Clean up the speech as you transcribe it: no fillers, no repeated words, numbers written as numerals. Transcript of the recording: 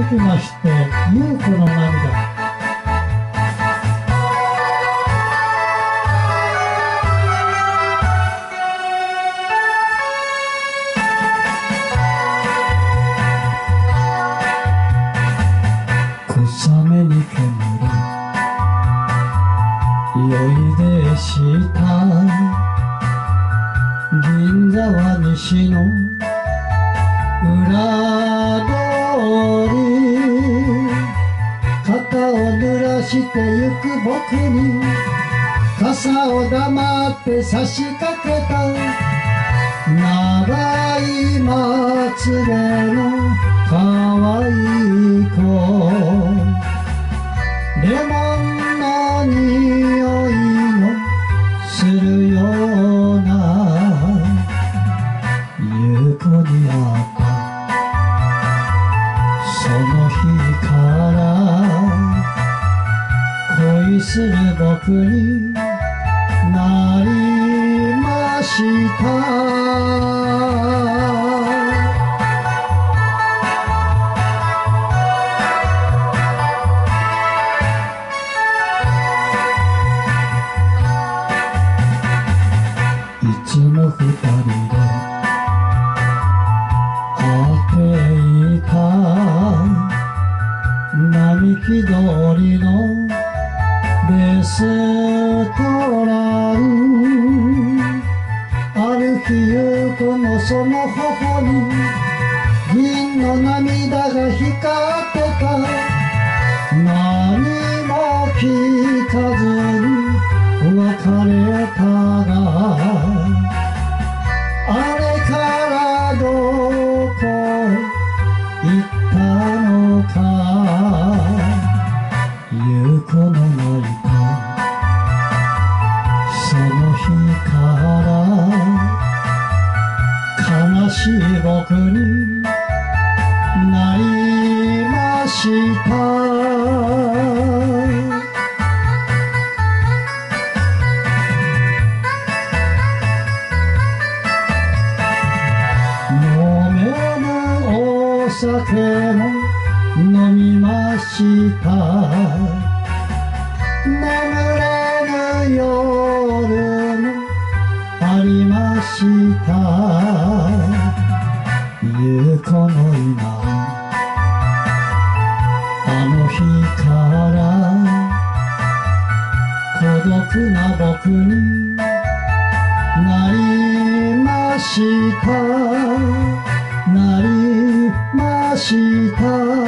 きまして夕子の涙。小雨に煙る酔いでした銀座は西の裏通り、肩を濡らしてゆく僕に傘を黙って差しかけた長いまつげの可愛い子、レモンの匂いのするような夕子に会ったその日から恋する僕になりました。いつも二人で会っていた並木通りのレストラン、ある日夕子のその頬に銀の涙が光ってた。何も聞かずに別れたが、あれからどこへ行ったのか。夕子の泣いたその日から悲しい僕になりました。お酒も飲みました。眠れぬ夜もありました。夕子の今あの日から孤独な僕になりました。なりました。